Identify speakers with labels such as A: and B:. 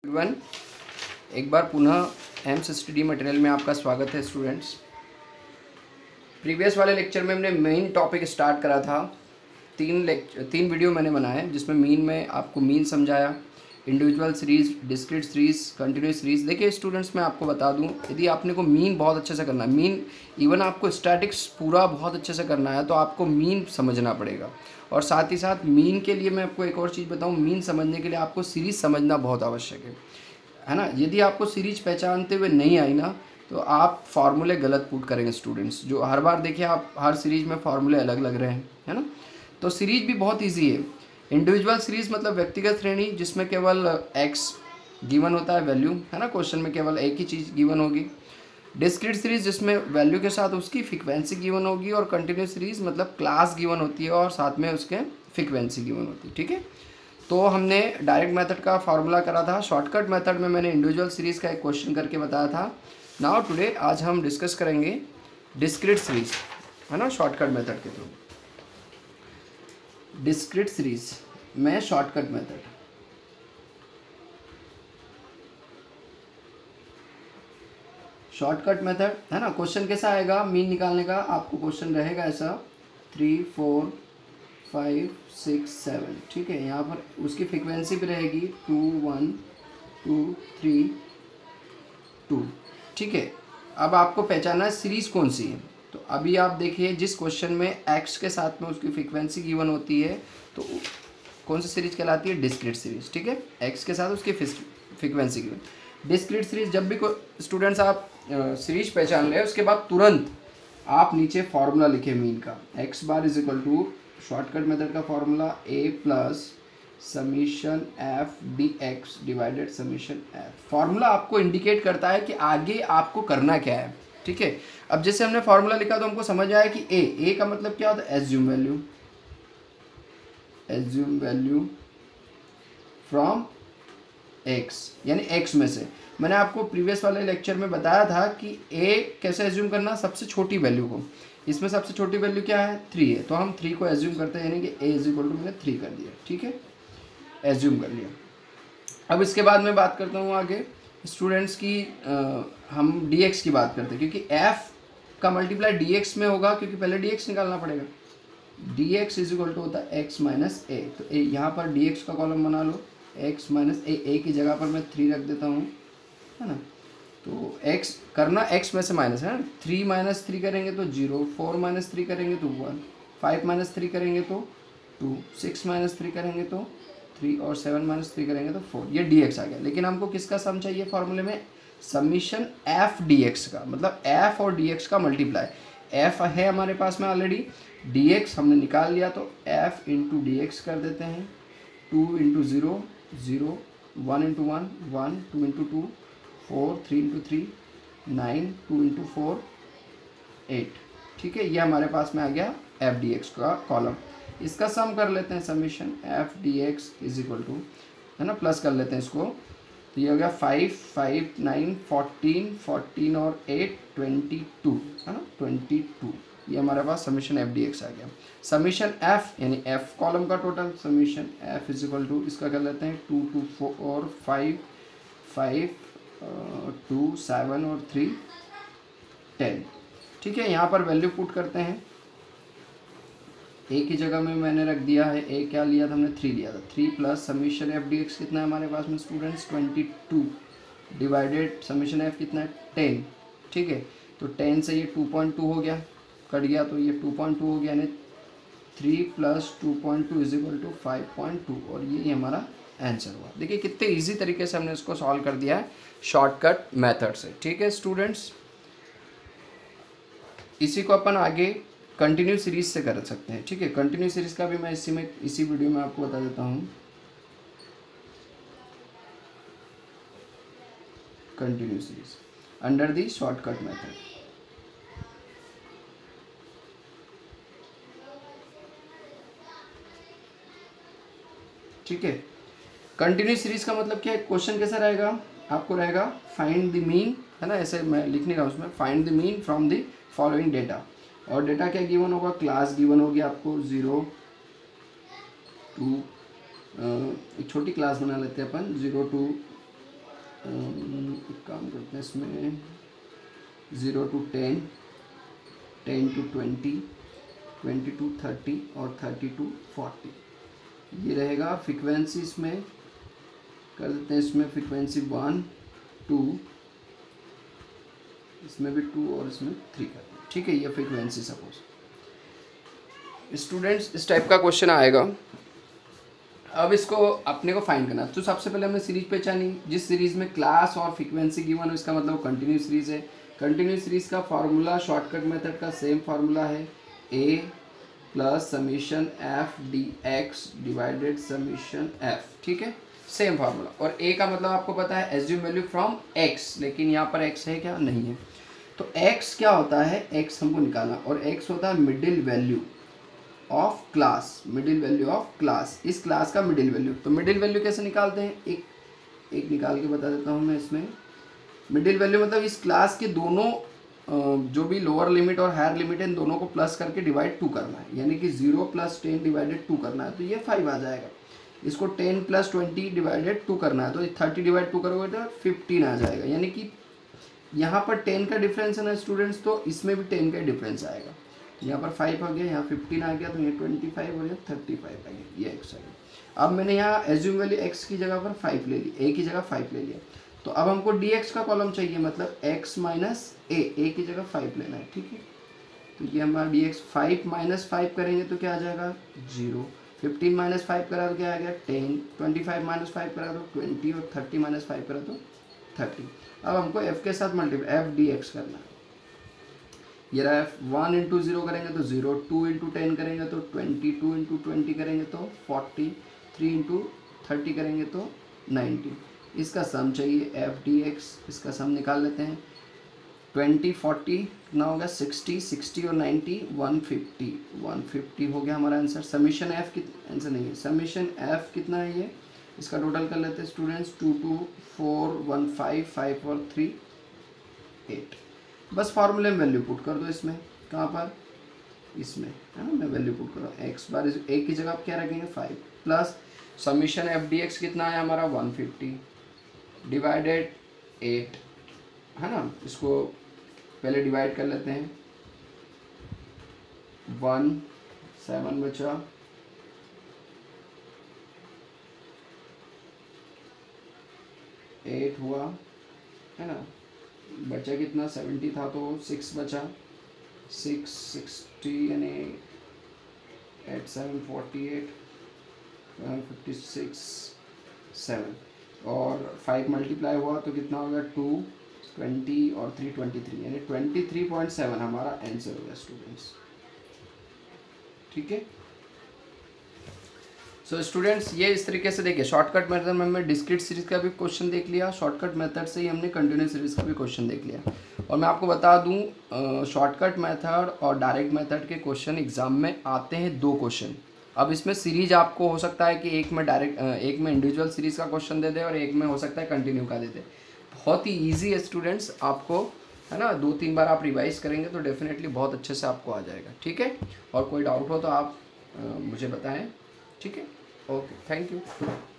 A: Everyone, एक बार पुनः AIIMS study material में आपका स्वागत है स्टूडेंट्स। प्रीवियस वाले लेक्चर में हमने मेन टॉपिक स्टार्ट करा था। तीन वीडियो मैंने बनाए जिसमें मीन में आपको मीन समझाया, individual series, discrete series, continuous series. देखिए स्टूडेंट्स, मैं आपको बता दूं, यदि आपने को मीन बहुत अच्छे से करना है, मीन इवन आपको स्टैटिक्स पूरा बहुत अच्छे से करना है तो आपको मीन समझना पड़ेगा। और साथ ही साथ मीन के लिए मैं आपको एक और चीज़ बताऊं, मीन समझने के लिए आपको सीरीज़ समझना बहुत आवश्यक है ना। यदि आपको सीरीज पहचानते हुए नहीं आई ना तो आप फार्मूले गलत पुट करेंगे स्टूडेंट्स। जो हर बार देखिए आप हर सीरीज में फार्मूले अलग लग रहे हैं, है ना। तो सीरीज भी बहुत इजी है। इंडिविजुअल सीरीज मतलब व्यक्तिगत श्रेणी जिसमें केवल एक्स गिवन होता है, वैल्यू, है ना। क्वेश्चन में केवल एक ही चीज़ गिवन होगी। डिस्क्रीट सीरीज जिसमें वैल्यू के साथ उसकी फ्रीक्वेंसी गिवन होगी। और कंटिन्यूस सीरीज मतलब क्लास गिवन होती है और साथ में उसके फ्रीक्वेंसी गिवन होती है, ठीक है। तो हमने डायरेक्ट मेथड का फार्मूला करा था। शॉर्टकट मेथड में मैंने इंडिविजुअल सीरीज़ का एक क्वेश्चन करके बताया था। नाउ टुडे आज हम डिस्कस करेंगे डिस्क्रीट सीरीज, है ना, शॉर्टकट मेथड के थ्रू। डिस्क्रीट सीरीज में शॉर्टकट मेथड, शॉर्टकट मेथड, है ना। क्वेश्चन कैसा आएगा मीन निकालने का? आपको क्वेश्चन रहेगा ऐसा 3, 4, 5, 6, 7, ठीक है। यहाँ पर उसकी फ्रीक्वेंसी भी रहेगी 2, 1, 2, 3, 2, ठीक है। अब आपको पहचानना है सीरीज़ कौन सी है। तो अभी आप देखिए, जिस क्वेश्चन में एक्स के साथ में उसकी फ्रीक्वेंसी गिवन होती है तो कौन सी सीरीज कहलाती है? डिस्क्रीट सीरीज, ठीक है। एक्स के साथ उसकी फ्रीक्वेंसी गिवन। डिस्क्रीट सीरीज जब भी स्टूडेंट्स आप सीरीज पहचान ले उसके बाद तुरंत आप नीचे फॉर्मूला लिखे मीन का। X bar is equal to shortcut method का formula a plus summation f d x divided summation f. Formula आपको इंडिकेट करता है कि आगे आपको करना क्या है, ठीक है। अब जैसे हमने फॉर्मूला लिखा तो हमको समझ आया कि ए का मतलब क्या होता है? Assume value, assume value from x, यानी एक्स में से। मैंने आपको प्रीवियस वाले लेक्चर में बताया था कि ए कैसे एज्यूम करना, सबसे छोटी वैल्यू को। इसमें सबसे छोटी वैल्यू क्या है? 3 है, तो हम 3 को एज्यूम करते हैं, यानी कि ए इज इक्वल टू मैंने 3 कर दिया, ठीक है, एज्यूम कर लिया। अब इसके बाद मैं बात करता हूँ आगे स्टूडेंट्स की, हम डी एक्स की बात करते हैं, क्योंकि एफ का मल्टीप्लाई डी एक्स में होगा, क्योंकि पहले डी एक्स निकालना पड़ेगा। D x is equal to होता है एक्स माइनस ए। तो ए यहाँ पर डी एक्स का कॉलम बना लो, एक्स माइनस ए की जगह पर मैं 3 रख देता हूँ, है ना। तो x करना x में से माइनस, है ना। 3 माइनस 3 करेंगे तो 0, 4 माइनस 3 करेंगे तो 1, 5 माइनस 3 करेंगे तो 2, 6 माइनस 3 करेंगे तो 3 और 7 माइनस 3 करेंगे तो 4। ये dx आ गया। लेकिन हमको किसका सम चाहिए फॉर्मूले में? समीशन एफ dx का, मतलब f और dx का मल्टीप्लाई। f है हमारे पास में ऑलरेडी, dx हमने निकाल लिया, तो f इंटू डी एक्स कर देते हैं। 2 into 0, 0, 1 into 1, 1, 2 into 2, 4, 3 into 3, 9, 2 into 4, 8, ठीक है। ये हमारे पास में आ गया एफ डी एक्स का कॉलम। इसका सम कर लेते हैं, summation f d x is equal to, है ना, प्लस कर लेते हैं इसको। तो ये हो गया 5, 5, 9, 14, 14 और 8, 22, है ना, 22। ये हमारे पास समीशन एफ डी एक्स आ गया। समीशन एफ यानी एफ कॉलम का total, summation f is equal to, इसका कर लेते हैं 2, 2, 4 और 5, 5, 2, 7 और 3, 10, ठीक है। यहाँ पर वैल्यू पुट करते हैं। ए की जगह में मैंने रख दिया है, ए क्या लिया था हमने? 3 लिया था। 3 plus summation f d x कितना है हमारे पास में स्टूडेंट्स? 22 डिवाइडेड समीशन एफ कितना है? 10, ठीक है। तो 10 से ये 2.2 हो गया, कट गया, तो ये 2.2 हो गया, यानी 3 प्लस 2.2 इज इक्वल टू 5.2, और ये हमारा आंसर हुआ। देखिए कितने इजी तरीके से हमने इसको सॉल्व कर दिया है शॉर्टकट मेथड से, ठीक है स्टूडेंट्स। इसी को अपन आगे कंटिन्यू सीरीज से कर सकते हैं, ठीक है। कंटिन्यू सीरीज का भी मैं इसी वीडियो में आपको बता देता हूँ। Continue series under the shortcut method, ठीक है। कंटिन्यू सीरीज का मतलब क्या है? क्वेश्चन कैसा रहेगा? आपको रहेगा फाइंड द मीन, है ना, ऐसे मैं लिख नहीं रहा उसमें, find the mean from the following data. और डेटा क्या गिवन होगा? क्लास गिवन होगी आपको 0, 2, एक छोटी क्लास बना लेते हैं अपन, 0 to एक काम करते हैं, इसमें 0 to 10, 10 to 20, 20 to 30 और 30 to 40 ये रहेगा फ्रीक्वेंसी। इसमें कर देते हैं, इसमें फ्रीक्वेंसी 1 2, इसमें भी 2 और इसमें 3 कर दें, ठीक है। ये फ्रीक्वेंसी सपोज स्टूडेंट्स इस टाइप का क्वेश्चन आएगा। अब इसको अपने को फाइंड करना, तो सबसे पहले हमने सीरीज पहचानी। जिस सीरीज में क्लास और फ्रीक्वेंसी गिवन हो इसका मतलब कंटिन्यूस सीरीज है। कंटिन्यूस सीरीज का फार्मूला शॉर्टकट मेथड का सेम फार्मूला है, a plus summation f d x divided summation f, ठीक है, सेम फार्मूला। और a का मतलब आपको पता है एज्यूम वैल्यू फ्रॉम x, लेकिन यहाँ पर x है क्या, नहीं है। तो x क्या होता है, x हमको निकालना, और x होता है middle value of class, middle value of class, इस क्लास का मिडिल वैल्यू। तो मिडिल वैल्यू कैसे निकालते हैं, एक निकाल के बता देता हूँ मैं। इसमें मिडिल वैल्यू मतलब इस क्लास के दोनों जो भी लोअर लिमिट और हायर लिमिट है इन दोनों को प्लस करके डिवाइड 2 करना है, यानी कि 0 + 10 डिवाइडेड 2 करना है, तो ये 5 आ जाएगा। इसको 10 + 20 डिवाइडेड 2 करना है, तो 30 डिवाइड 2 करोगे तो 15 आ जाएगा। यानी कि यहाँ पर 10 का डिफरेंस है ना स्टूडेंट्स, तो इसमें भी 10 का डिफरेंस आएगा। यहाँ पर 5 आ गया, यहाँ 15 आ गया, तो ये 25 और ये 35 आ गया, ये x आ गया। अब मैंने यहाँ एज्यूम वैल्यू x की जगह पर 5 ले ली, a की जगह 5 ले लिया। तो अब हमको dx का कॉलम चाहिए, मतलब x माइनस a की जगह 5 लेना है, ठीक है। तो ये हमारा dx 5 - 5 करेंगे तो क्या आ जाएगा 0, 15 - 5 करा तो क्या आ गया 10, 25 - 5 करा तो 20 और 30 - 5 करा तो 30। अब हमको f के साथ मल्टीप्लाई f dx करना है। ये रहा f, 1 × 0 करेंगे तो 0, 2 × 10 करेंगे तो 20, 2 × 20 करेंगे तो 40, 3 × 30 करेंगे तो 90। इसका सम चाहिए f dx, इसका सम निकाल लेते हैं। 20 40 कितना होगा 60, 60 और 90 150, 150 हो गया हमारा आंसर। समीशन f कितना, आंसर नहीं है, समीशन f कितना है ये, इसका टोटल कर लेते हैं स्टूडेंट्स। 2 2 4 1 5 5 और 3 8। बस फार्मूले में वैल्यू पुट कर दो इसमें, कहाँ पर, इसमें है ना, मैं वैल्यू पुट कर रहा हूँ। x बार एक की जगह आप क्या रखेंगे 5 प्लस समीशन f dx कितना है हमारा 150 डिवाइडेड 8, है ना। इसको पहले डिवाइड कर लेते हैं, 1 7 बचा, 8 हुआ, है ना, बचा कितना 70 था तो 6 बचा, 6 60 यानी 8 7 48 56 7 और 5 मल्टीप्लाई हुआ तो कितना होगा 2 20 और 3 23, यानी 23.7 हमारा आंसर हो गया स्टूडेंट्स, ठीक है। सो स्टूडेंट्स ये इस तरीके से देखिए, शॉर्टकट मेथड में हमने डिस्क्रीट सीरीज का भी क्वेश्चन देख लिया, शॉर्टकट मेथड से ही हमने कंटिन्यूस सीरीज का भी क्वेश्चन देख लिया। और मैं आपको बता दूं शॉर्टकट मेथड और डायरेक्ट मेथड के क्वेश्चन एग्जाम में आते हैं 2 क्वेश्चन। अब इसमें सीरीज आपको हो सकता है कि एक में डायरेक्ट, एक में इंडिविजुअल सीरीज का क्वेश्चन दे दे और एक में हो सकता है कंटिन्यू का दे दे। बहुत ही ईजी है स्टूडेंट्स, आपको है ना 2-3 बार आप रिवाइज करेंगे तो डेफिनेटली बहुत अच्छे से आपको आ जाएगा, ठीक है। और कोई डाउट हो तो आप मुझे बताएं, ठीक है। Okay, thank you.